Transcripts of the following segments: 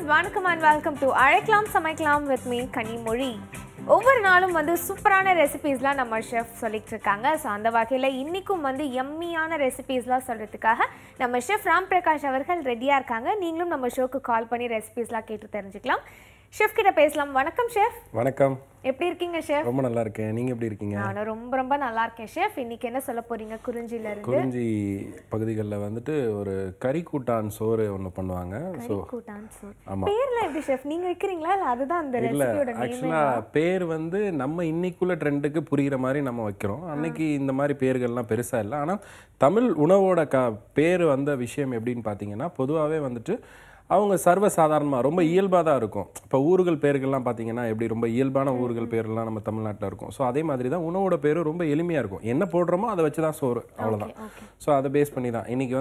வணக்கம் and welcome to அழைக்கலாம் சமைக்கலாம் with me கனிமொழி. ஒவ்வொரு நாளும் சூப்பரான ரெசிபீஸ்லாம் நம்ம ஷெஃப் சொல்லிட்டு இருக்காங்க. ஸோ அந்த வகையில் இன்றைக்கும் எம்மியான ரெசிபீஸ்லாம் சொல்கிறதுக்காக நம்ம ஷெஃப் ராம் பிரகாஷ் அவர்கள் ரெடியாக இருக்காங்க. நீங்களும் நம்ம ஷோக்கு கால் பண்ணி ரெசிபீஸ்லாம் கேட்டு தெரிஞ்சுக்கலாம். ஷெஃப் கிட்ட பேசலாம். வணக்கம் ஷெஃப். வணக்கம். எப்படி இருக்கீங்க ஷெஃப்? ரொம்ப நல்லா இருக்கேன். நீங்க எப்படி இருக்கீங்க? நான் ரொம்ப நல்லா இருக்கேன் ஷெஃப். இன்னைக்கு என்ன சொல்ல போறீங்க? குறிஞ்சில இருந்து. குறிஞ்சி பகுதிகளில் ஒரு கறி கூட்டான் சோறு ஒன்று பண்ணுவாங்க. ஸோ கூட்டான் சோறு. பேர்ல எப்படி ஷெஃப் நீங்க வைக்கிறீங்களா இல்ல அதுதான் அந்த ரெசிபியோட நேம்? ஆக்சுவலா பேர் நம்ம இன்னைக்குள்ள ட்ரெண்டுக்கு புரியுற மாதிரி நம்ம வைக்கிறோம். அன்னைக்கு இந்த மாதிரி பேர்கள்லாம் பெருசா இல்லை. ஆனா தமிழ் உணவோட பேர் வந்த விஷயம் எப்படின்னு பார்த்தீங்கன்னா பொதுவாகவே அவங்க சர்வசாதாரணமாக ரொம்ப இயல்பாக தான் இருக்கும். இப்போ ஊர்கள் பேர்கள்லாம் பார்த்தீங்கன்னா எப்படி ரொம்ப இயல்பான ஊர்கள் பேரெல்லாம் நம்ம தமிழ்நாட்டில் இருக்கும். ஸோ அதே மாதிரி தான் உணவோட பேரும் ரொம்ப எளிமையாக இருக்கும். என்ன போடுறோமோ அதை வச்சு தான் சோறு, அவ்வளோதான். ஸோ அதை பேஸ் பண்ணி தான் இன்றைக்கி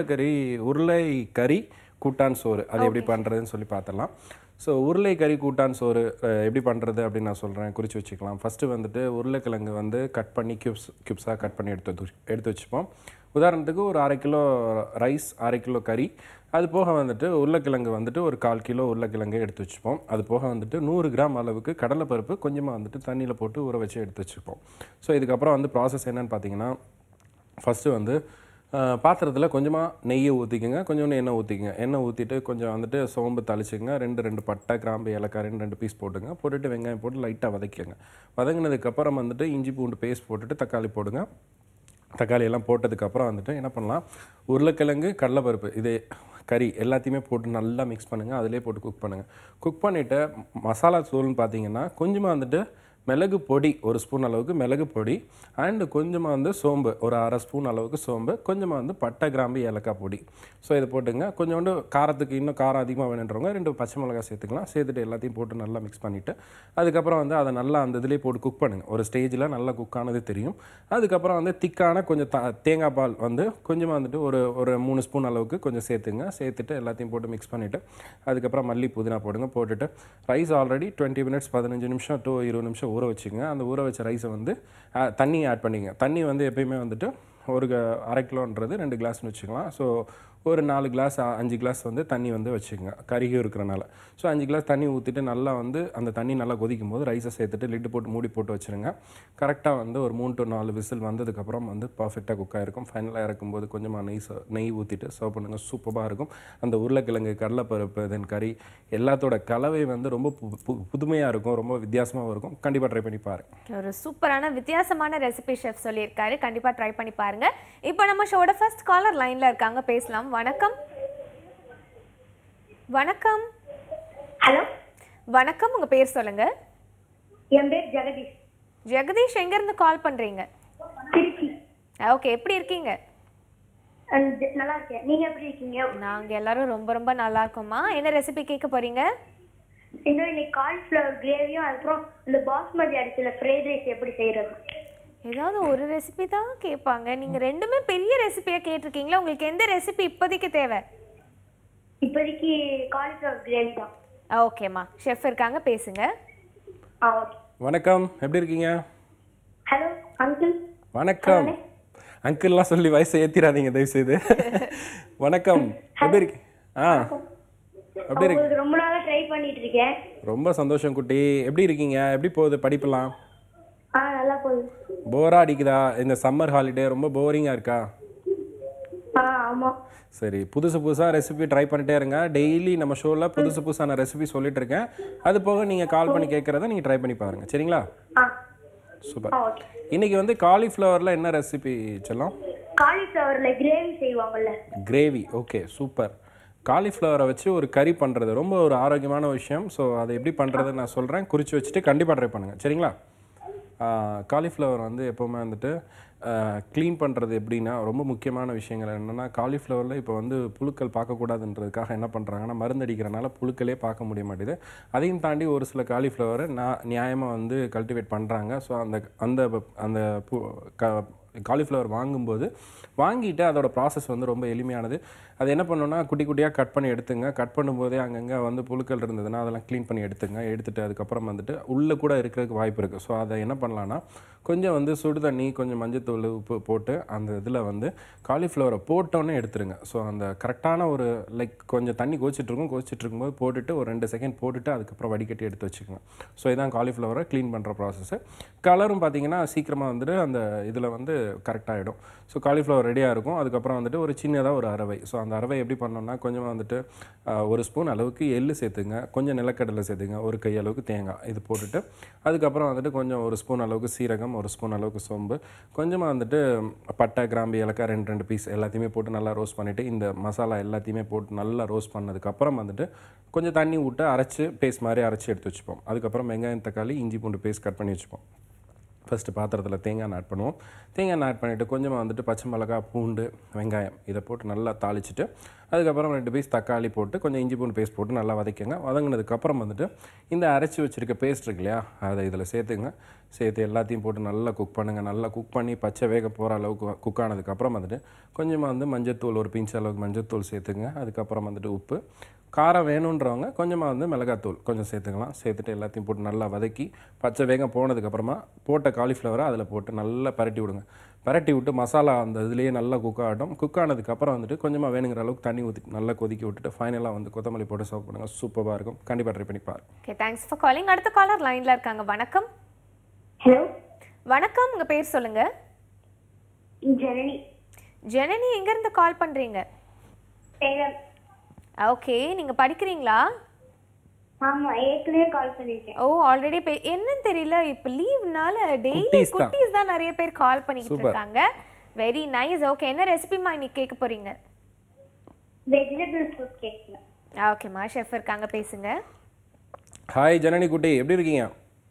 உருளை கறி கூட்டான் சோறு அது எப்படி பண்ணுறதுன்னு சொல்லி பார்த்துடலாம். ஸோ உருளை கறி கூட்டான் சோறு எப்படி பண்ணுறது அப்படின்னு நான் சொல்கிறேன், குறித்து வச்சுக்கலாம். ஃபஸ்ட்டு உருளைக்கிழங்கு கட் பண்ணி கியூப்ஸாக கட் பண்ணி எடுத்து வச்சுப்போம். உதாரணத்துக்கு ஒரு 1/2 கிலோ ரைஸ், 1/2 கிலோ கறி, அது போக உருளைக்கிழங்கு ஒரு 1/4 கிலோ உருளைக்கிழங்கு எடுத்து வச்சுப்போம். அது போக 100 கிராம் அளவுக்கு கடலைப்பருப்பு கொஞ்சமாக தண்ணியில் போட்டு ஊற வச்சு எடுத்து வச்சுப்போம். ஸோ இதுக்கப்புறம் ப்ராசஸ் என்னன்னு பார்த்தீங்கன்னா ஃபஸ்ட்டு பாத்திரத்தில் கொஞ்சமாக நெய்யை ஊற்றிக்கோங்க, கொஞ்சோண்டு எண்ணெய் ஊற்றிக்கங்க. எண்ணெய் ஊற்றிட்டு கொஞ்சம் சோம்பு தாளிச்சுங்க, ரெண்டு பட்டை, கிராம்பு, ஏலக்காய் 2 பீஸ் போட்டுங்க. போட்டுட்டு வெங்காயம் போட்டு லைட்டாக வதக்கிங்க. வதங்கினதுக்கப்புறம் இஞ்சி பூண்டு பேஸ்ட் போட்டுட்டு தக்காளி போடுங்க. தக்காளி எல்லாம் போட்டதுக்கப்புறம் என்ன பண்ணலாம், உருளைக்கிழங்கு, கடலைப்பருப்பு, இது கறி எல்லாத்தையுமே போட்டு நல்லா மிக்ஸ் பண்ணுங்கள். அதிலே போட்டு குக் பண்ணுங்கள். குக் பண்ணிவிட்டு மசாலா தூள்னு பார்த்தீங்கன்னா கொஞ்சமாக மிளகு பொடி 1 ஸ்பூன் அளவுக்கு மிளகு பொடி, அண்டு கொஞ்சமாக சோம்பு ஒரு 1/2 ஸ்பூன் அளவுக்கு சோம்பு, கொஞ்சமாக பட்டை, கிராம்பு, ஏலக்காய் பொடி. ஸோ இதை போட்டுங்க. கொஞ்சோண்டு காரத்துக்கு இன்னும் காரம் அதிகமாக வேணுன்றவங்க 2 பச்சை மிளகாய் சேர்த்துக்கலாம். சேர்த்துட்டு எல்லாத்தையும் போட்டு நல்லா மிக்ஸ் பண்ணிவிட்டு அதுக்கப்புறம் அதை நல்லா அந்த இதிலே போட்டு குக் பண்ணுங்கள். ஒரு ஸ்டேஜில் நல்லா குக் ஆனது தெரியும். அதுக்கப்புறம் திக்கான கொஞ்சம் தேங்காய் பால் கொஞ்சமாக ஒரு 3 ஸ்பூன் அளவுக்கு கொஞ்சம் சேர்த்துங்க. சேர்த்துட்டு எல்லாத்தையும் போட்டு மிக்ஸ் பண்ணிவிட்டு அதுக்கப்புறம் மல்லி புதினா போடுங்க. போட்டுட்டு ரைஸ் ஆல்ரெடி 20 மினிட்ஸ் 15 நிமிஷம் to 20 நிமிஷம் ஊற வச்சுங்க. அந்த ஊற வச்ச ரைஸை தண்ணி ஆட் பண்ணிங்க. தண்ணி எப்பயுமே ஒரு 1/2 கிலோன்றது 2 கிளாஸ்னு வச்சுக்கலாம். ஸோ ஒரு 4 கிளாஸ் 5 கிளாஸ் தண்ணி வச்சுக்கோங்க, கருகியும் இருக்கிறனால. ஸோ 5 கிளாஸ் தண்ணி ஊற்றிட்டு நல்லா அந்த தண்ணி நல்லா கொதிக்கும் போது ரைஸை சேர்த்துட்டு லிட்டு போட்டு மூடி போட்டு வச்சுருங்க. கரெக்டாக ஒரு 3 to 4 விசில் வந்ததுக்கப்புறம் பர்ஃபெக்டாக குக் ஆகிருக்கும். ஃபைனலாக இறக்கும்போது கொஞ்சமாக நெய் ஊற்றிட்டு சர்வ் பண்ணுங்கள். சூப்பராக இருக்கும். அந்த உருளைக்கிழங்கு, கடலைப்பருப்பு, தென் கறி எல்லாத்தோட கலவை ரொம்ப புதுமையாக இருக்கும், ரொம்ப வித்தியாசமாகவும் இருக்கும். கண்டிப்பாக ட்ரை பண்ணி பாருங்கள். ஒரு சூப்பரான வித்தியாசமான ரெசிபி ஷெஃப் சொல்லியிருக்காரு. கண்டிப்பாக ட்ரை பண்ணி பாருங்கள். இப்போ நம்ம ஷோட ஃபர்ஸ்ட் காலர் லைனில் இருக்காங்க, பேசலாம். வணக்கம். வணக்கம். ஹலோ வணக்கம், உங்க பேர் சொல்லுங்க. என் பேர் ஜெகதீஷ். ஜெகதீஷ், எங்க இருந்து கால் பண்றீங்க? திருச்சி. ஓகே, எப்படி இருக்கீங்க? நல்லா இருக்கேன். நீங்க எப்படி இருக்கீங்க? நாங்க எல்லாரும் ரொம்ப நல்லா இருக்கோம்மா. என்ன ரெசிபி கேட்க போறீங்க? இன்னைக்கு காலிஃப்ளவர் கிரேவியும் அப்புறம் இந்த பாஸ்மதி அரிசியில ஃப்ரைட் ரைஸ் எப்படி செய்யறது? ஏதாவது ஒரு ரெசிபி தான் கேட்பாங்க. நீங்க ரெண்டுமே பெரிய ரெசிபியா கேட்டிருக்கீங்களா? உங்களுக்கு எந்த ரெசிபி இப்போதைக்கு தேவை? இப்போதைக்கு காலிஃப்ளவர் கிரேவி தான். ஓகேம்மா, ஷெஃப் இருக்காங்க, பேசுங்க. ஓகே. வணக்கம், எப்படி இருக்கீங்க? Hello uncle. வணக்கம். அங்கிள்லாம் சொல்லி வயசை ஏற்றிடாதீங்க தயவுசெய்து. வணக்கம், எப்படி இருக்கு? எப்படி இருக்கு? ரொம்ப நாளாக ட்ரை பண்ணிட்டு இருக்கேன். ரொம்ப சந்தோஷம் குட்டி. எப்படி இருக்கீங்க? எப்படி போகுது படிப்பெல்லாம்? நல்லா போகுது. போரா அடிக்குதா? இந்த சம்மர் ஹாலிடே ரொம்ப போரிங்காக இருக்கா? ஆமாம். சரி, புதுசாக ரெசிபி ட்ரை பண்ணிட்டே இருங்க. டெய்லி நம்ம ஷோவில் புதுசான ரெசிபி சொல்லிட்டு இருக்கேன். அது போக நீங்கள் கால் பண்ணி கேட்குறத நீங்கள் ட்ரை பண்ணி பாருங்கள், சரிங்களா? சூப்பர். இன்னைக்கு காலிஃப்ளவரில் என்ன ரெசிபி சொல்லலாம்? காலிஃப்ளவரில் கிரேவி செய்வாங்கல்ல. Gravy, okay, super. காலிஃப்ளவரை வச்சு ஒரு கறி பண்ணுறது ரொம்ப ஒரு ஆரோக்கியமான விஷயம். ஸோ அதை எப்படி பண்ணுறதுன்னு நான் சொல்கிறேன், குறித்து வச்சுட்டு கண்டிப்பாக ட்ரை பண்ணுங்கள், சரிங்களா? காலிஃப்ளவர் எப்போவுமே க்ளீன் பண்ணுறது எப்படின்னா ரொம்ப முக்கியமான விஷயங்கள் என்னென்னா, காலிஃப்ளவரில் இப்போ புழுக்கள் பார்க்கக்கூடாதுன்றதுக்காக என்ன பண்ணுறாங்கன்னா மருந்து அடிக்கிறனால புழுக்களே பார்க்க முடிய மாட்டேது. அதையும் தாண்டி ஒரு சில காலிஃப்ளவரை நியாயமாக கல்டிவேட் பண்ணுறாங்க. ஸோ அந்த அந்த அந்த காலிஃப்ளவர் வாங்கும்போது வாங்கிட்டு அதோட ப்ராசஸ் வந்து ரொம்ப எளிமையானது. அது என்ன பண்ணணும்னா குட்டி குட்டியாக கட் பண்ணி எடுத்துங்க. கட் பண்ணும்போதே அங்கங்கே வந்து புழுக்கள் இருந்ததுன்னா அதெல்லாம் க்ளீன் பண்ணி எடுத்துங்க. எடுத்துட்டு அதுக்கப்புறம் வந்துட்டு உள்ளே கூட இருக்கிறதுக்கு வாய்ப்பு இருக்குது. ஸோ அதை என்ன பண்ணலான்னா கொஞ்சம் வந்து சுடு தண்ணி, கொஞ்சம் மஞ்சத்தூள், உப்பு போட்டு அந்த இதில் வந்து காலிஃப்ளவரை போட்டோன்னே எடுத்துருங்க. ஸோ அந்த கரெக்டான ஒரு கொஞ்சம் தண்ணி கொதிச்சிட்டு இருக்கும்போது போட்டுட்டு ஒரு 2 செகண்ட் போட்டுட்டு அதுக்கப்புறம் வடிகட்டி எடுத்து வச்சுக்கோங்க. ஸோ இதான் காலிஃப்ளவரை க்ளீன் பண்ணுற ப்ராசஸ்ஸு. கலரும் பார்த்தீங்கன்னா சீக்கிரமாக வந்துட்டு அந்த இதில் வந்து கரெக்டாகிடும். ஸோ காலிஃப்ளவர் ரெடியாக இருக்கும். அதுக்கப்புறம் வந்துட்டு ஒரு சின்னதாக ஒரு அரவை. ஸோ அந்த அரவை எப்படி பண்ணோம்னா கொஞ்சமாக வந்துட்டு 1 ஸ்பூன் அளவுக்கு எள்ளு சேர்த்துங்க, கொஞ்சம் நிலக்கடலை சேர்த்துங்க, ஒரு கை அளவுக்கு தேங்காய் இது போட்டுட்டு அதுக்கப்புறம் வந்துட்டு கொஞ்சம் 1 ஸ்பூன் அளவுக்கு சீரகம், 1 ஸ்பூன் அளவுக்கு சோம்பு, கொஞ்சமாக வந்துட்டு பட்டை, கிராம்பு, ஏலக்காய் 2 பீஸ் எல்லாத்தையுமே போட்டு நல்லா ரோஸ்ட் பண்ணிவிட்டு இந்த மசாலா எல்லாத்தையுமே போட்டு நல்லா ரோஸ்ட் பண்ணதுக்கப்புறம் வந்துட்டு கொஞ்சம் தண்ணி விட்டு அரைச்சி பேஸ்ட் மாதிரி அரைச்சி எடுத்து வச்சுப்போம். அதுக்கப்புறம் வெங்காயம், தக்காளி, இஞ்சி பூண்டு பேஸ்ட் கட் பண்ணி வச்சுப்போம். ஃபஸ்ட்டு பாத்திரத்தில் தேங்காய் ஆட் பண்ணுவோம். தேங்காய் ஆட் பண்ணிவிட்டு கொஞ்சமாக வந்துட்டு பச்சை மிளகாய், பூண்டு, வெங்காயம் இதை போட்டு நல்லா தாளிச்சிட்டு அதுக்கப்புறம் 2 பீஸ் தக்காளி போட்டு கொஞ்சம் இஞ்சி பூண்டு பேஸ்ட் போட்டு நல்லா வதக்கிங்க. வதங்கினதுக்கப்புறம் வந்துட்டு இந்த அரைச்சி வச்சுருக்க பேஸ்ட் இருக்கு இல்லையா, அதை இதில் சேர்த்துங்க. சேர்த்து எல்லாத்தையும் போட்டு நல்லா குக் பண்ணுங்கள். நல்லா குக் பண்ணி பச்சை வேக போகிற அளவுக்கு குக் ஆனதுக்கப்புறம் வந்துட்டு கொஞ்சமாக வந்து மஞ்சத்தூள், ஒரு பிஞ்ச் அளவுக்கு மஞ்சத்தூள் சேர்த்துங்க. அதுக்கப்புறம் வந்துட்டு உப்பு, காரம் வேணுன்றவங்க கொஞ்சமாக வந்து மிளகாத்தூள் கொஞ்சம் சேர்த்துக்கலாம். சேர்த்துட்டு எல்லாத்தையும் போட்டு நல்லா வதக்கி பச்சை வேகம் போனதுக்கப்புறமா போட்ட காலிஃப்ளவரை அதில் போட்டு நல்லா பரட்டி விடுங்க. பரட்டி விட்டு மசாலா அந்த இதுலேயே நல்லா குக் ஆகட்டும். குக் ஆனதுக்கப்புறம் வந்துட்டு கொஞ்சமாக வேணுங்கிற அளவுக்கு தண்ணி ஊற்றி நல்லா கொதிக்க விட்டுட்டு ஃபைனலாக வந்து கொத்தமல்லி போட்டு சர்வ் பண்ணுங்கள். சூப்பராக இருக்கும். கண்டிப்பாக ட்ரை பண்ணி பாருங்க. Okay, thanks for calling. அடுத்த காலர் லைனில் இருக்காங்க. வணக்கம். ஹலோ வணக்கம், உங்கள் பேர் சொல்லுங்கள். ஜனனி. ஜனனி, எங்கேருந்து கால் பண்ணுறீங்க? சேலம். ஓகே, நீங்கள் படிக்கிறீங்களா? ஆமா, ஏற்கனவே கால் பண்ணிருக்கேன். ஓ, ஆல்ரெடி என்னன்னு தெரியல, இப்போ லீவ்னால டெய்லி குட்டீஸ் தான் நிறைய பேர் கால் பண்ணிக்கிட்டு இருக்காங்க. Very nice. ஓகே, என்ன ரெசிபிமா இன்னைக்கு கேட்க போறீங்க? வெஜிடபிள் சூப் கேட்கலாம். ஓகேம்மா, ஷெஃப் இருக்காங்க, பேசுங்க. ஹாய் ஜனனி குட்டி, எப்படி இருக்கீங்க?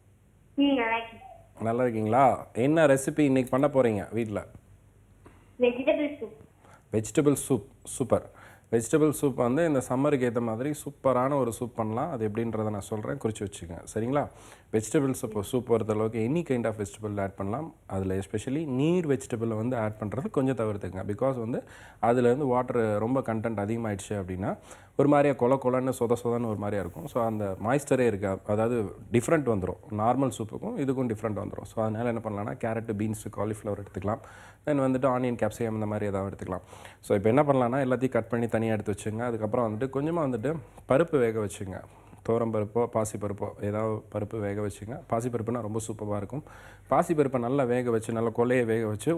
நல்லா இருக்கேன். நல்லா இருக்கீங்களா? என்ன ரெசிபி இன்னைக்கு பண்ண போகிறீங்க வீட்டில்? Vegetable soup. Vegetable soup. Super. Vegetable soup வந்து இந்த சம்மருக்கு ஏற்ற மாதிரி சூப்பரான ஒரு சூப் பண்ணலாம். அது எப்படின்றத நான் சொல்கிறேன், குறித்து வச்சுக்கோங்க. சரிங்களா? வெஜிடபிள் சூப் பொறுத்தளவுக்கு any kind of vegetable add பண்ணலாம். அதில் எஸ்பெஷலி நீர் வெஜிடபிளை வந்து ஆட் பண்ணுறது கொஞ்சம் தவிர்த்துங்க. பிகாஸ் வந்து அதுலேருந்து வாட்டர் ரொம்ப கண்டென்ட் அதிகமாகிடுச்சு அப்படின்னா ஒரு மாதிரியா கொலன்னு சொதன்னு ஒரு மாதிரியா இருக்கும். ஸோ அந்த மாய்ஸ்டரே இருக்கா, அதாவது டிஃப்ரெண்ட் வந்துடும். நார்மல் சூப்புக்கும் இதுக்கும் டிஃப்ரெண்ட் வந்துடும். ஸோ அதனால் என்ன பண்ணலாம்னா கேரட்டு, பீன்ஸு, காலிஃப்ளவர் எடுத்துக்கலாம். தென் வந்துட்டு ஆனியன், கேப்சிகம் இந்த மாதிரி ஏதாவது எடுத்துக்கலாம். ஸோ இப்போ என்ன பண்ணலாம்னா எல்லாத்தையும் கட் பண்ணி தனியாக எடுத்து வச்சுங்க. அதுக்கப்புறம் வந்துட்டு கொஞ்சமாக வந்துட்டு பருப்பு வேக வச்சுங்க. துவரம் பருப்போ பாசிப்பருப்போ ஏதாவது பருப்பு வேக வச்சுங்க. பாசிப்பருப்புனா ரொம்ப சூப்பராக இருக்கும். பாசிப்பருப்பை நல்லா வேக வச்சு நல்லா கொலையை வேக வச்சு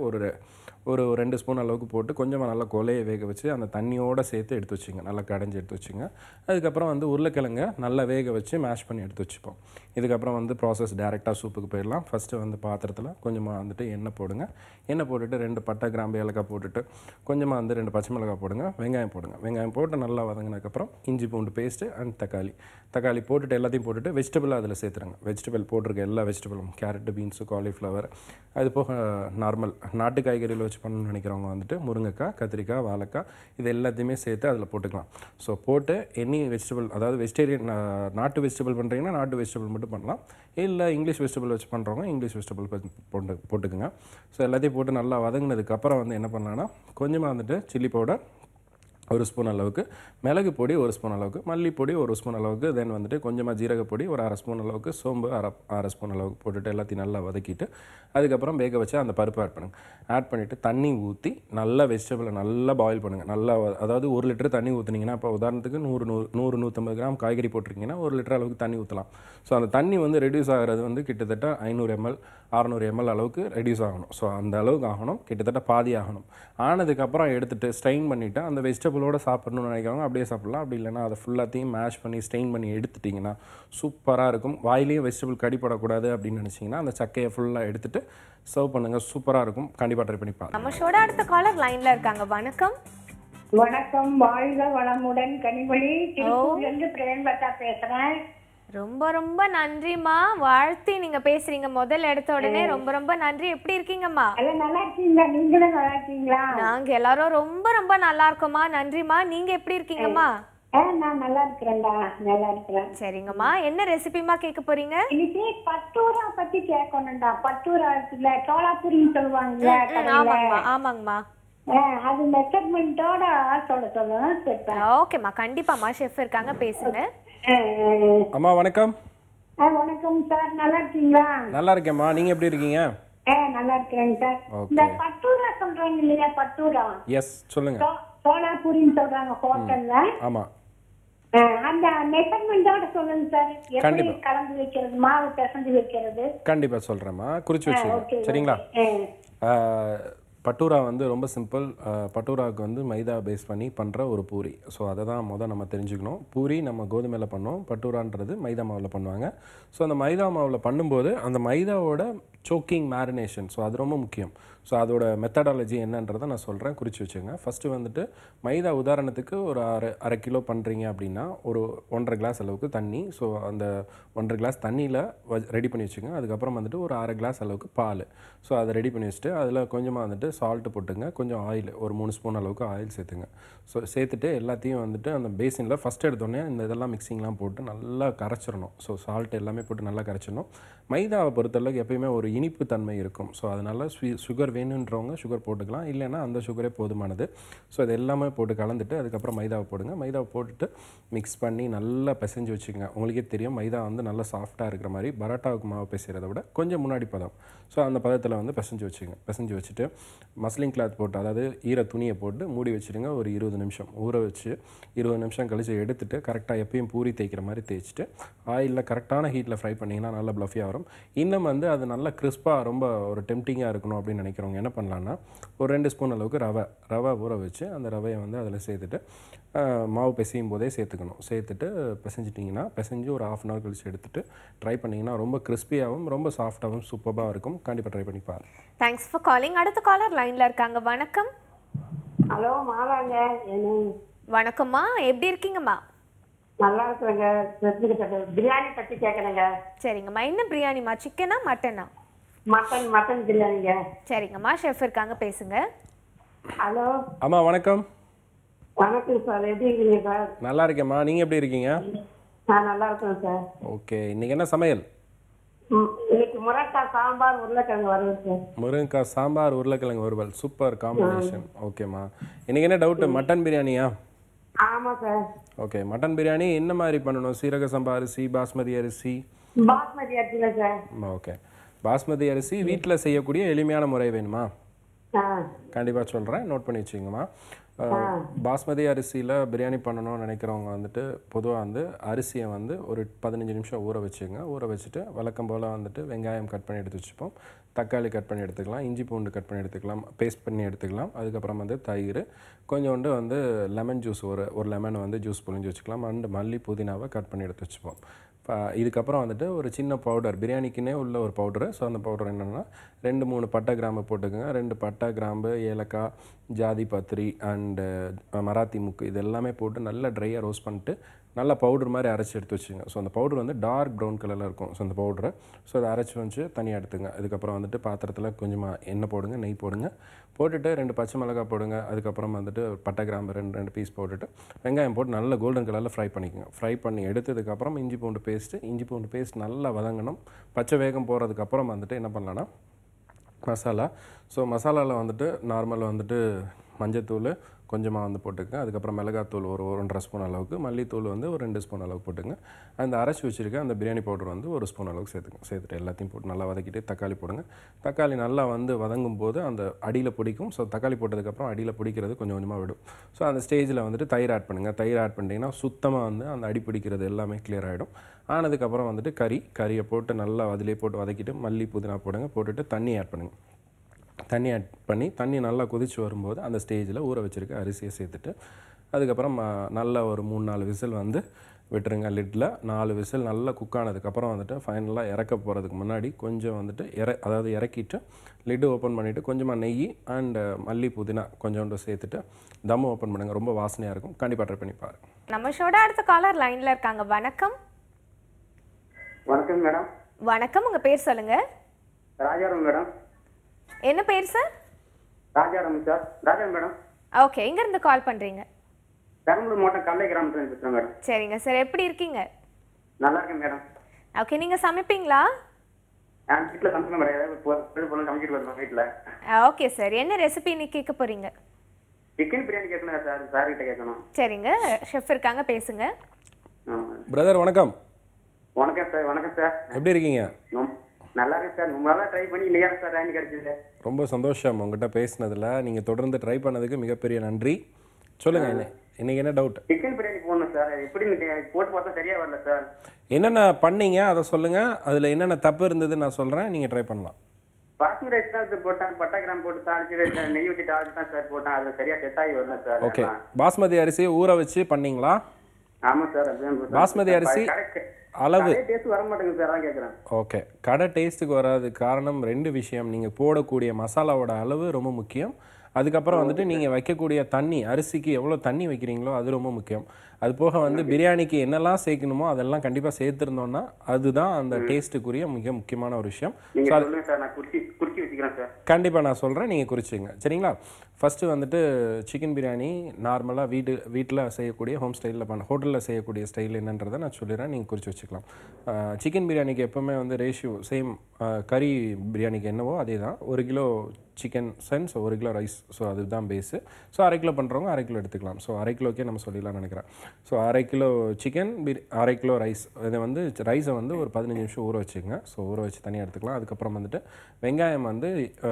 ஒரு 2 ஸ்பூன் அளவுக்கு போட்டு கொஞ்சமாக நல்லா கொலையை வேக வச்சு அந்த தண்ணியோடு சேர்த்து எடுத்து வச்சுங்க. நல்லா கடைஞ்சி எடுத்து வச்சுங்க. அதுக்கப்புறம் வந்து உருளைக்கிழங்க நல்லா வேக வச்சு மேஷ் பண்ணி எடுத்து வச்சுப்போம். இதுக்கப்புறம் வந்து ப்ராசஸ் டேரெக்டாக சூப்புக்கு போயிடலாம். ஃபஸ்ட்டு வந்து பாத்திரத்தில் கொஞ்சமாக வந்துட்டு எண்ணெய் போடுங்க. எண்ணெய் போட்டுட்டு 2 பட்டை, கிராம்பு, ஏலக்காய் போட்டுட்டு கொஞ்சமாக வந்து 2 பச்சை மிளகாய் போடுங்க. வெங்காயம் போடுங்க. வெங்காயம் போட்டு நல்லா வதங்கினதுக்கப்புறம் இஞ்சி பூண்டு பேஸ்ட்டு அண்ட் தக்காளி போட்டுட்டு எல்லாத்தையும் போட்டுட்டு வெஜிடபிள் அதில் சேர்த்துருங்க. வெஜிடபிள் போட்டிருக்க எல்லா வெஜிடபிளும் கேரட்டு, பீன்ஸு, காலிஃப்ளவர், அது போக நார்மல் நாட்டு காய்கறியில் வச்சு பண்ணணும்னு நினைக்கிறவங்க வந்துட்டு முருங்கைக்காய், கத்திரிக்காய், வாழைக்காய் இது எல்லாத்தையுமே சேர்த்து அதில் போட்டுக்கலாம். ஸோ போட்டு எனி வெஜிடபிள், அதாவது வெஜிடேரியன் நாட்டு வெஜிடபிள் பண்ணுறீங்கன்னா நாட்டு வெஜிடபிள் மட்டும் பண்ணலாம். இல்லை இங்கிலீஷ் வெஜிடபிள் வச்சு பண்ணுறவங்க இங்கிலீஷ் வெஜிடபிள் போட்டுக்குங்க. ஸோ எல்லாத்தையும் போட்டு நல்லா வதங்கினதுக்கப்புறம் வந்து என்ன பண்ணலான்னா கொஞ்சமாக வந்துட்டு சில்லி பவுடர் 1 ஸ்பூன் அளவுக்கு, மிளகு பொடி 1 ஸ்பூன் அளவுக்கு, மல்லிப்பொடி 1 ஸ்பூன் அளவுக்கு, தென் வந்துட்டு கொஞ்சமாக ஜீரகப்பொடி ஒரு 1/2 ஸ்பூன் அளவுக்கு, சோம்பு அரை ஸ்பூன் அளவுக்கு போட்டுட்டு எல்லாத்தையும் நல்லா வதக்கிட்டு அதுக்கப்புறம் வேக வச்சு அந்த பருப்பு ஆட் பண்ணுங்கள். ஆட் பண்ணிவிட்டு தண்ணி ஊற்றி நல்லா வெஜிடபிளை நல்லா பாயில் பண்ணுங்கள். நல்லா அதாவது 1 லிட்டர் தண்ணி ஊற்றுனீங்கன்னா இப்போ உதாரணத்துக்கு 100-150 கிராம் காய்கறி போட்டிருக்கீங்கன்னா 1 லிட்டர் அளவுக்கு தண்ணி ஊற்றலாம். ஸோ அந்த தண்ணி வந்து ரெடியூஸ் ஆகிறது வந்து கிட்டத்தட்ட 500 ml 600 ml அளவுக்கு ரெடியூஸ் ஆகணும். ஸோ அந்த அளவுக்கு ஆகணும், கிட்டத்தட்ட பாதி ஆகணும். ஆனதுக்கப்புறம் எடுத்துகிட்டு ஸ்ட்ரெயின் பண்ணிவிட்டு அந்த வெஜிடபிளோட சாப்பிட்ணுன்னு நினைக்கிறவங்க அப்படியே சாப்பிட்லாம். அப்படி இல்லைனா அதை ஃபுல்லாத்தையும் மேஷ் பண்ணி ஸ்ட்ரெயின் பண்ணி எடுத்துட்டிங்கன்னா சூப்பராக இருக்கும். வாயிலையும் வெஜிடபிள் கடிப்படக்கூடாது அப்படின்னு நினச்சிங்கன்னா அந்த சக்கையை ஃபுல்லாக எடுத்துகிட்டு சர்வ் பண்ணுங்கள். சூப்பராக இருக்கும். கண்டிப்பாக ட்ரை பண்ணி பாருங்க. நம்ம ஷோட அடுத்த காலர் லைனில் இருக்காங்க. வணக்கம். வணக்கம், வாழ்க வளமுடன். கனிமொழி, திருப்பூர்லேருந்து பிரேம்பட்டா பேசுகிறேன். ரொம்ப ரொம்ப நன்றிம்மா. வாழ்த்தி நீங்க பேசுறீங்க முதல் எடுத்த உடனே. ரொம்ப ரொம்ப நன்றி. எப்படி இருக்கீங்கம்மா? நல்லா இருக்கீங்களா? நீங்களும் நல்லா இருக்கீங்களா? நாங்க எல்லாரும் ரொம்ப ரொம்ப நல்லா இருக்கோம்மா. நன்றிம்மா. நீங்க எப்படி இருக்கீங்கம்மா? நான் நல்லா இருக்கிறேன்டா, நல்லா இருக்கிறேன். சரிங்கம்மா, என்ன ரெசிபிமா கேட்க போறீங்க? இன்னைக்கு பட்டூரா பத்தி கேட்கணும்டா. பட்டூரா இருக்குல்ல, சோளாபுரின்னு சொல்லுவாங்கல்ல கடையில. ஆமாங்கம்மா ஆமாங்கம்மா. அது மெஷர்மெண்டோட சொல்லுங்க. ஓகேம்மா, கண்டிப்பாம்மா. ஷெஃப் இருக்காங்க, பேசுங்க. அம்மா வணக்கம். வணக்கம் சார், நல்லா இருக்கீங்களா? நல்லா இருக்கேம்மா, நீங்க எப்படி இருக்கீங்க? நல்லா இருக்கிறேங்க சார். இந்த பட்டூரா சொல்றாங்க இல்லையா, பட்டூரா. எஸ், சொல்லுங்க. சோளாபுரின்னு சொல்றாங்க ஹோட்டல்ல. ஆமா, அந்த மெஷர்மெண்டோட சொல்லுங்க சார். எப்படி கலந்து வைக்கிறது, மாவு பிசைஞ்சு வைக்கிறது? கண்டிப்பா சொல்றேம்மா, குறிச்சு வச்சுக்கோங்க. சரிங்களா? பட்டூரா வந்து ரொம்ப சிம்பிள். பட்டூராவுக்கு வந்து மைதா பேஸ் பண்ணி பண்ணுற ஒரு பூரி. ஸோ அதை தான் நம்ம தெரிஞ்சுக்கணும். பூரி நம்ம கோதுமையில் பண்ணோம், பட்டூரான்றது மைதா மாவில் பண்ணுவாங்க. ஸோ அந்த மைதா மாவில் பண்ணும்போது அந்த மைதாவோட சோக்கிங் மேரினேஷன், ஸோ அது ரொம்ப முக்கியம். ஸோ அதோட மெத்தடாலஜி என்னன்றதை நான் சொல்கிறேன், குறித்து வச்சுங்க. ஃபஸ்ட்டு வந்துட்டு மைதா உதாரணத்துக்கு ஒரு அரை கிலோ பண்ணுறீங்க அப்படின்னா ஒரு 1.5 கிளாஸ் அளவுக்கு தண்ணி. ஸோ அந்த 1.5 கிளாஸ் தண்ணியில் ரெடி பண்ணி வச்சுங்க. அதுக்கப்புறம் வந்துட்டு ஒரு அரை கிளாஸ் அளவுக்கு பால். ஸோ அதை ரெடி பண்ணி வச்சுட்டு அதில் கொஞ்சமாக வந்துட்டு சால்ட்டு போட்டுங்க, கொஞ்சம் ஆயில், ஒரு 3 ஸ்பூன் அளவுக்கு ஆயில் சேர்த்துங்க. ஸோ சேர்த்துட்டு எல்லாத்தையும் வந்துட்டு அந்த பேசினில் ஃபஸ்ட் எடுத்தோடனே இந்த இதெல்லாம் மிக்சிங்லாம் போட்டு நல்லா கரைச்சிடணும். ஸோ சால்ட் எல்லாமே போட்டு நல்லா கரைச்சிடணும். மைதாவை பொறுத்தளவுக்கு எப்பயுமே ஒரு இனிப்பு தன்மை இருக்கும். ஸோ அதனால் சுகர் வேணுன்றவங்க சுகர் போட்டுக்கலாம், இல்லைன்னா அந்த சுகரே போதுமானது. ஸோ இது எல்லாமே போட்டு கலந்துட்டு அதுக்கப்புறம் மைதாவை போடுங்க. மைதாவை போட்டுட்டு மிக்ஸ் பண்ணி நல்லா பிசைஞ்சு வச்சுக்கோங்க. உங்களுக்கே தெரியும் மைதா வந்து நல்லா சாஃப்டாக இருக்கிற மாதிரி பரோட்டாவுக்கு மாவு பிசைகிறத விட கொஞ்சம் முன்னாடி பதம். ஸோ அந்த பதத்தில் வந்து பிசைஞ்சு வச்சுங்க. பிசைஞ்சு வச்சுட்டு மஸ்லின் கிளாத் போட்டு, அதாவது ஈர துணியை போட்டு மூடி வச்சுருங்க. ஒரு 20 நிமிஷம் ஊற வச்சு 20 நிமிஷம் கழித்து எடுத்துகிட்டு கரெக்டாக எப்பயும் பூரி தேய்க்கிற மாதிரி தேய்ச்சிட்டு ஆயிலில் கரெக்டான ஹீட்டில் ஃப்ரை பண்ணிங்கன்னா நல்லா ப்ளஃபியாக வரும். இன்னும் வந்து அது நல்லா கிறிஸ்பாக ரொம்ப ஒரு டெம்டிங்காக இருக்கணும் அப்படின்னு நினைக்கிறவங்க என்ன பண்ணலான்னா, ஒரு 2 ஸ்பூன் அளவுக்கு ரவை ஊற வச்சு அந்த ரவையை வந்து அதில் சேர்த்துட்டு மாவு பிசையும் போதே சேர்த்துட்டு பிசைஞ்சிட்டிங்கன்னா, பிசைஞ்சு ஒரு 1/2 அன் ஹவர் கழிச்சு எடுத்துகிட்டு ட்ரை பண்ணிங்கன்னா ரொம்ப கிறிஸ்பியாகவும் ரொம்ப சாஃப்டாகவும் சூப்பராக இருக்கும். கண்டிப்பாக ட்ரை பண்ணி பாருங்க. Thanks for calling. அடுத்த காலர் லைனில் இருக்காங்க. வணக்கம். ஹலோ மாலாங்க. வணக்கம்மா, எப்படி இருக்கீங்கம்மா? நல்லா இருக்கிறேங்க. பிரியாணி பற்றி கேட்குறேங்க. சரிங்கம்மா, என்ன பிரியாணிம்மா? சிக்கனா மட்டனா? மட்டன் பிரியாணிங்க. சரிங்கம்மா, ஷெஃப் இருக்காங்க, பேசுங்க. ஹலோ அம்மா வணக்கம். வணக்கம் சார், எப்படி இருக்கீங்க சார்? நல்லா இருக்கேம்மா, நீங்கள் எப்படி இருக்கீங்க? நல்லா இருக்கேன் சார். ஓகே, இன்றைக்கி என்ன சமையல்? இன்னைக்கு முருங்கைக்காய் சாம்பார் உருளைக்கிழங்கு வறுவல் சார். முருங்கைக்காய் சாம்பார் உருளைக்கிழங்கு வறுவல், சூப்பர் காம்பினேஷன். ஓகேம்மா, இன்றைக்கி என்ன டவுட்டு? மட்டன் பிரியாணியா? ஆமாம் சார். ஓகே, மட்டன் பிரியாணி என்ன மாதிரி பண்ணணும்? சீரக சம்பா அரிசி, பாஸ்மதி அரிசி? பாஸ்மதி அரிசியில சார். ஓகே, பாஸ்மதி அரிசி வீட்டில் செய்யக்கூடிய எளிமையான முறை வேணுமா? கண்டிப்பாக சொல்கிறேன், நோட் பண்ணி வச்சுக்கோங்கம்மா. பாஸ்மதி அரிசியில் பிரியாணி பண்ணணும்னு நினைக்கிறவங்க வந்துட்டு பொதுவாக வந்து அரிசியை வந்து ஒரு 15 நிமிஷம் ஊற வச்சுங்க. ஊற வச்சுட்டு வழக்கம் போல் வந்துட்டு வெங்காயம் கட் பண்ணி எடுத்து வச்சுப்போம், தக்காளி கட் பண்ணி எடுத்துக்கலாம், இஞ்சி பூண்டு கட் பண்ணி எடுத்துக்கலாம், பேஸ்ட் பண்ணி எடுத்துக்கலாம். அதுக்கப்புறம் வந்து தயிர், கொஞ்சோண்டு வந்து லெமன் ஜூஸ், ஒரு லெமன் வந்து ஜூஸ் புழிஞ்சு வச்சுக்கலாம். அண்டு மல்லி புதினாவை கட் பண்ணி எடுத்து வச்சுப்போம். இதுக்கப்புறம் வந்துட்டு ஒரு சின்ன பவுடர், பிரியாணிக்குன்னே உள்ள ஒரு பவுடரு. ஸோ அந்த பவுடர் என்னென்னா 2-3 பட்டை கிராம்பு போட்டுக்கோங்க. 2 பட்டை கிராம்பு, ஏலக்காய், ஜாதி பத்திரி அண்டு மராத்தி முக்கு, இது எல்லாமே போட்டு நல்லா ட்ரையாக ரோஸ்ட் பண்ணிட்டு நல்லா பவுடர் மாதிரி அரைச்சி எடுத்து வச்சுங்க. ஸோ அந்த பவுடர் வந்து டார்க் ப்ரௌன் கலரில் இருக்கும். ஸோ அந்த பவுடரை அதை அரைச்சி வச்சு தனியாக எடுத்துங்க. அதுக்கப்புறம் வந்துட்டு பாத்திரத்தில் கொஞ்சமாக எண்ணெய் போடுங்க, நெய் போடுங்க, போட்டுட்டு 2 பச்சை மிளகாய் போடுங்க. அதுக்கப்புறம் வந்துட்டு பட்டை கிராம்பு 2 பீஸ் போட்டுட்டு வெங்காயம் போட்டு நல்லா கோல்டன் கலரில் ஃப்ரை பண்ணிக்கோங்க. ஃப்ரை பண்ணி எடுத்ததுக்கப்புறம் இஞ்சி பூண்டு பேஸ்ட் நல்லா வதங்கணும். பச்சை வேகம் போகிறதுக்கப்புறம் வந்துட்டு என்ன பண்ணலான்னா மசாலா. ஸோ மசாலாவில் வந்துட்டு நார்மல் வந்துட்டு மஞ்சத்தூள் கொஞ்சமாக வந்து போட்டுக்கங்க. அதுக்கப்புறம் மிளகாத்தூள் ஒரு 1.5 ஸ்பூன் அளவுக்கு, மல்லித்தூள் வந்து ஒரு 2 ஸ்பூன் அளவுக்கு போட்டுங்க. அந்த அரைச்சி வச்சுருக்க அந்த பிரியாணி பவுடர் வந்து 1 ஸ்பூன் அளவுக்கு சேர்த்துட்டு எல்லாத்தையும் போட்டு நல்லா வதக்கிட்டு தக்காளி போடுங்க. தக்காளி நல்லா வந்து வதங்கும் போது அந்த அடியில் பிடிக்கும். ஸோ தக்காளி போட்டதுக்கப்புறம் அடியில் பிடிக்கிறது கொஞ்சம் கொஞ்சமாக விடும். ஸோ அந்த ஸ்டேஜில் வந்துட்டு தயிர் ஆட் பண்ணுங்கள். தயிர் ஆட் பண்ணிட்டீங்கன்னா சுத்தமாக வந்து அந்த அடி பிடிக்கிறது எல்லாமே கிளியர் ஆகிடும். ஆனதுக்கப்புறம் வந்துட்டு கறியை போட்டு நல்லா அதிலே போட்டு வதக்கிட்டு மல்லி புதினா போடுங்க. போட்டுட்டு தண்ணி ஆட் பண்ணுங்கள். தண்ணி ஆட் பண்ணி தண்ணி நல்லா கொதிச்சு வரும்போது அந்த ஸ்டேஜில் ஊற வச்சுருக்க அரிசியை சேர்த்துட்டு அதுக்கப்புறம் நல்லா ஒரு 3-4 விசில் வந்து விட்டுருங்க. லிட்டில் 4 விசில் நல்லா குக் ஆனதுக்கப்புறம் வந்துட்டு ஃபைனலாக இறக்க போகிறதுக்கு முன்னாடி கொஞ்சம் வந்துட்டு இறக்கிட்டு லிட்டு ஓப்பன் பண்ணிவிட்டு கொஞ்சமாக நெய் அண்டு மல்லி புதினா கொஞ்சோண்டு சேர்த்துட்டு தம் ஓப்பன் பண்ணுங்கள். ரொம்ப வாசனையாக இருக்கும். கண்டிப்பாக ட்ரை பண்ணி பாருங்க. நம்ம ஷோட அடுத்த காலர் லைனில் இருக்காங்க. வணக்கம். வணக்கம் மேடம். வணக்கம், உங்கள் பேர் சொல்லுங்கள். ராஜாராம் மேடம். என்ன பேர் sir? Rajaram sir. Raja madam. Okay, எங்கேருந்து கால் பண்ணுறீங்க? பெரம்பலூர் மாவட்டம் கல்லை கிராமத்துல பேசுறேன் மேடம். சரிங்க சார், எப்படி இருக்கீங்க? நல்லா இருக்கேன் மேடம். ஓகே, நீங்க சமைப்பீங்களா? என் வீட்டில் சமைக்கணும் மேடம். ஏதாவது சமைக்கிட்டு வருவேன் வீட்டில். ஓகே சார், என்ன ரெசிபி இன்னைக்கு கேட்க போறீங்க? சிக்கன் பிரியாணி கேட்கணும் சார். சார் கிட்ட கேட்கணும். சரிங்க, ஷெஃப் இருக்காங்க, பேசுங்க. பிரதர் வணக்கம். வணக்கம் சார். வணக்கம் சார். எப்படி இருக்கீங்க? நல்லா இருக்கு சார். நல்லா ட்ரை பண்ணி இல்லையா சார் ரேங்க் கிடைச்சது. ரொம்ப சந்தோஷம் உங்ககிட்ட பேசினதுல. நீங்கள் தொடர்ந்து ட்ரை பண்ணதுக்கு மிகப்பெரிய நன்றி. சொல்லுங்கள், இன்னைக்கு என்ன டவுட்? சிக்கன் பிரியாணி போடணும் சார். எப்படி போட்டு பார்த்தா சரியா வரல சார். என்னென்ன பண்ணீங்க அதை சொல்லுங்கள். அதில் என்னென்ன தப்பு இருந்தது நான் சொல்கிறேன், நீங்கள் ட்ரை பண்ணலாம். பாஸ்மதி ரைஸ் தான் போட்டேன். பட்டா கிராம் போட்டு தாளிச்சு நெய் ஊற்றி தாளிச்சு தான் சார் போட்டேன். அது சரியா செட் ஆகி வரல சார். ஓகே, பாஸ்மதி அரிசியை ஊற வச்சு பண்ணீங்களா? ஆமாம் சார். பாஸ்மதி அரிசி அளவு டேஸ்ட் வர மாட்டேங்குது சார். அதான் கேட்குறேன். ஓகே, கடை டேஸ்ட்டுக்கு வராது காரணம் 2 விஷயம். நீங்கள் போடக்கூடிய மசாலாவோட அளவு ரொம்ப முக்கியம். அதுக்கப்புறம் வந்துட்டு நீங்கள் வைக்கக்கூடிய தண்ணி, அரிசிக்கு எவ்வளோ தண்ணி வைக்கிறீங்களோ அது ரொம்ப முக்கியம். அது போக வந்து பிரியாணிக்கு என்னெல்லாம் சேர்க்கணுமோ அதெல்லாம் கண்டிப்பாக சேர்த்துருந்தோம்னா அதுதான் அந்த டேஸ்ட்டுக்குரிய மிக முக்கியமான ஒரு விஷயம். கண்டிப்பாக நான் சொல்கிறேன், நீங்கள் குறிச்சிங்க. சரிங்களா? ஃபஸ்ட்டு வந்துட்டு சிக்கன் பிரியாணி நார்மலாக வீட்டில் செய்யக்கூடிய ஹோம் ஸ்டைலில் ஹோட்டலில் செய்யக்கூடிய ஸ்டைல் என்னன்றதை நான் சொல்லிடுறேன், நீங்கள் குறித்து வச்சுக்கலாம். சிக்கன் பிரியாணிக்கு எப்போவுமே வந்து ரேஷியோ சேம் கறி பிரியாணிக்கு என்னவோ அதே தான். 1 கிலோ சிக்கன் சென்ஸ் 1 கிலோ ரைஸ். ஸோ அதுதான் பேஸு. ஸோ 1/2 கிலோ பண்ணுறவங்க 1/2 கிலோ எடுத்துக்கலாம். ஸோ 1/2 கிலோக்கே நம்ம சொல்லிடலாம்னு நினைக்கிறேன். So 1/2 kilo chicken 1/2 kilo rice. இதை வந்து ரைஸை வந்து ஒரு 15 நிமிஷம் ஊற வச்சுக்கோங்க. ஸோ ஊற வச்சு தனியாக எடுத்துக்கலாம். அதுக்கப்புறம் வந்துட்டு வெங்காயம் வந்து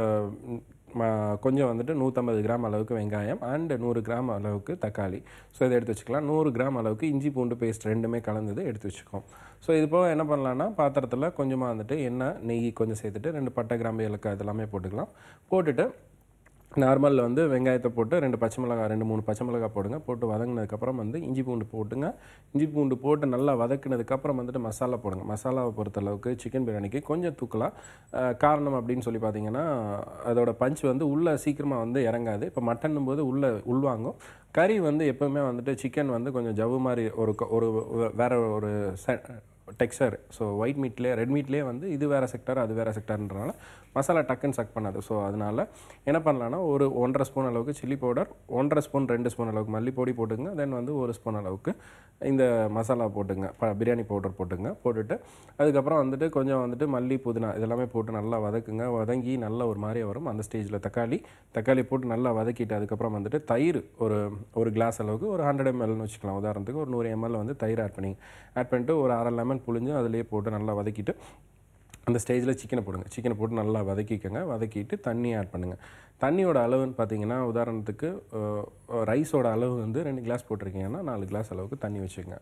கொஞ்சம் வந்துட்டு 150 கிராம் அளவுக்கு வெங்காயம் அண்ட் 100 கிராம் அளவுக்கு தக்காளி. ஸோ இதை எடுத்து வச்சுக்கலாம். 100 கிராம் அளவுக்கு இஞ்சி பூண்டு பேஸ்ட் ரெண்டுமே கலந்தது எடுத்து வச்சுக்கோம். ஸோ இது போக என்ன பண்ணலான்னா பாத்திரத்தில் கொஞ்சமாக வந்துட்டு எண்ணெய் நெய் கொஞ்சம் சேர்த்துட்டு 2 பட்டை கிராம்பு ஏலக்காய் இதெல்லாமே போட்டுக்கலாம். போட்டுட்டு நார்மலில் வந்து வெங்காயத்தை போட்டு 2 பச்சை மிளகாய் 2-3 பச்சை மிளகாய் போடுங்க. போட்டு வதங்கினதுக்கப்புறம் வந்து இஞ்சி பூண்டு போட்டுங்க. இஞ்சி பூண்டு போட்டு நல்லா வதக்கினதுக்கப்புறம் வந்துட்டு மசாலா போடுங்க. மசாலாவை பொறுத்தளவுக்கு சிக்கன் பிரியாணிக்கு கொஞ்சம் தூக்கலாம். காரணம் அப்படின்னு சொல்லி பார்த்தீங்கன்னா அதோட பஞ்ச் வந்து உள்ளே சீக்கிரமாக வந்து இறங்காது. இப்போ மட்டன்னும் போது உள்ளே உள்வாங்கும். கறி வந்து எப்போவுமே வந்துட்டு சிக்கன் வந்து கொஞ்சம் ஜவ்வு மாதிரி ஒரு வேற ஒரு டெக்ஸ்சர். ஸோ ஒயிட் மீட்லேயே ரெட் மீட்லேயே வந்து இது வேறு செக்டர் அது வேறு செக்டர்ன்றனால மசாலா டக்குன்னு சக் பண்ணாது. ஸோ அதனால் என்ன பண்ணலான்னா ஒரு 1.5 ஸ்பூன் அளவுக்கு சில்லி பவுடர், 1.5 ஸ்பூன் 2 ஸ்பூன் அளவுக்கு மல்லிப்பொடி போட்டுங்க. தென் வந்து 1 ஸ்பூன் அளவுக்கு இந்த மசாலா போட்டுங்க, பிரியாணி பவுடர் போட்டுங்க. போட்டுட்டு அதுக்கப்புறம் வந்துட்டு கொஞ்சம் வந்துட்டு மல்லி புதினா இதெல்லாமே போட்டு நல்லா வதக்குங்க. வதங்கி நல்லா ஒரு மாதிரி வரும். அந்த ஸ்டேஜில் தக்காளி போட்டு நல்லா வதக்கிட்டு அதுக்கப்புறம் வந்துட்டு தயிர் ஒரு கிளாஸ் அளவுக்கு ஒரு 100 mlன்னு வச்சுக்கலாம். உதாரணத்துக்கு ஒரு 100 ml வந்து தயிர் ஆட் பண்ணிட்டு ஒரு 1/2 லெமன் புளிஞ்சு அதிலே போட்டு நல்லா வதக்கிட்டு அந்த ஸ்டேஜில் சிக்கனை போட்டு நல்லா வதக்கிக்கோங்க. வதக்கிட்டு தண்ணி ஆட் பண்ணுங்கள். தண்ணியோட அளவுன்னு பார்த்தீங்கன்னா உதாரணத்துக்கு ரைஸோட அளவு வந்து 2 கிளாஸ் போட்டிருக்கீங்கன்னா 4 கிளாஸ் அளவுக்கு தண்ணி வச்சுக்கோங்க.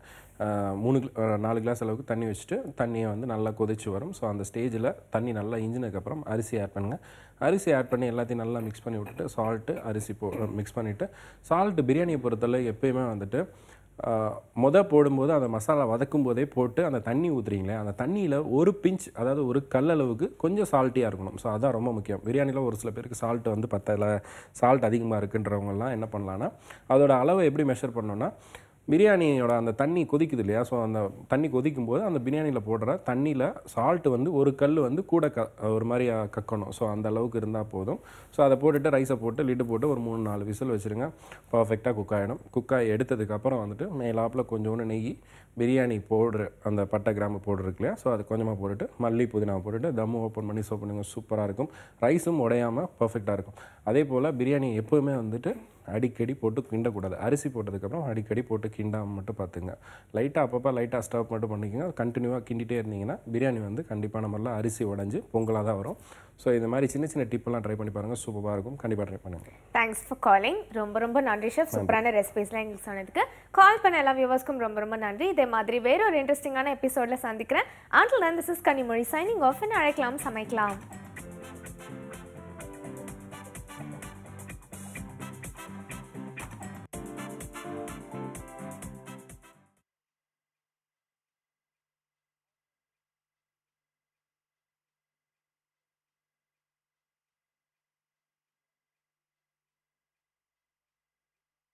4 கிளாஸ் அளவுக்கு தண்ணி வச்சுட்டு தண்ணியை வந்து நல்லா கொதிச்சு வரும். ஸோ அந்த ஸ்டேஜில் தண்ணி நல்லா இஞ்சினதுக்கப்புறம் அரிசி ஆட் பண்ணுங்கள். அரிசி ஆட் பண்ணி எல்லாத்தையும் நல்லா மிக்ஸ் பண்ணி விட்டுட்டு சால்ட்டு அரிசி மிக்ஸ் பண்ணிவிட்டு சால்ட்டு பிரியாணியை பொறுத்தவரை எப்பயுமே வந்துட்டு போடும்போது அந்த மசாலா வதக்கும் போதே போட்டு அந்த தண்ணி ஊற்றுறீங்களே அந்த தண்ணியில் ஒரு பிஞ்ச் அதாவது ஒரு கல்லளவுக்கு கொஞ்சம் சால்ட்டியாக இருக்கணும். ஸோ அதான் ரொம்ப முக்கியம். பிரியாணியில் ஒரு சில பேருக்கு சால்ட்டு வந்து பத்தலை, சால்ட் அதிகமாக இருக்குன்றவங்கலாம் என்ன பண்ணலான்னா அதோட அளவை எப்படி மெஷர் பண்ணோன்னா பிரியாணியோட அந்த தண்ணி கொதிக்குது இல்லையா? ஸோ அந்த தண்ணி கொதிக்கும் போது அந்த பிரியாணியில் போடுற தண்ணியில் சால்ட்டு வந்து ஒரு கல் வந்து கூட ஒரு மாதிரி கக்கணும். ஸோ அந்த அளவுக்கு இருந்தால் போதும். ஸோ அதை போட்டுட்டு ரைஸை போட்டு லிட்டு போட்டு ஒரு 3-4 விசில் வச்சுருங்க. பர்ஃபெக்டாக குக் ஆகிடும். குக்காகி எடுத்ததுக்கப்புறம் வந்துட்டு மேலாப்பில் கொஞ்சோண்டு நெய், பிரியாணி பவுட்ரு அந்த பட்டை கிராம்பு பவுடர் இருக்கு இல்லையா? ஸோ அது கொஞ்சமாக போட்டுட்டு மல்லி புதினா போட்டுட்டு தம்மு ஓப்பன் பண்ணி சர்வ் பண்ணுங்க. சூப்பராக இருக்கும். ரைஸும் உடையாமல் பர்ஃபெக்டாக இருக்கும். அதே போல் பிரியாணி எப்போவுமே வந்துட்டு அடிக்கடி போட்டு கிண்டக்கூடாது. அரிசி போட்டதுக்கப்புறம் அடிக்கடி போட்டு கிண்டாமல் மட்டும் பார்த்துங்க. அப்பப்போ லைட்டாக ஸ்டவ் மட்டும் பண்ணிக்கோங்க. கண்டினியூவாக கிண்டிகிட்டே இருந்தீங்கன்னா பிரியாணி வந்து கண்டிப்பாக நம்மளால் அரிசி உடஞ்சி பொங்கலாக தான் வரும். ஸோ இந்த மாதிரி சின்ன டிப்பெல்லாம் ட்ரை பண்ணி பாருங்கள். சூப்பராக இருக்கும். கண்டிப்பாக ட்ரை பண்ணுங்கள். Thanks for calling. ரொம்ப நன்றி ஷெஃப். சூப்பரான ரெசிபீஸ்லாம் எங்களுக்கு சொன்னதுக்கு. கால் பண்ண எல்லா வியூவர்ஸ்க்கும் ரொம்ப நன்றி. இதே மாதிரி வேற ஒரு இன்ட்ரெஸ்டிங்கான எபிசோடில் சந்திக்கிறேன். Until then, this is Kanimozhi signing off. அழைக்கலாம் சமைக்கலாம்.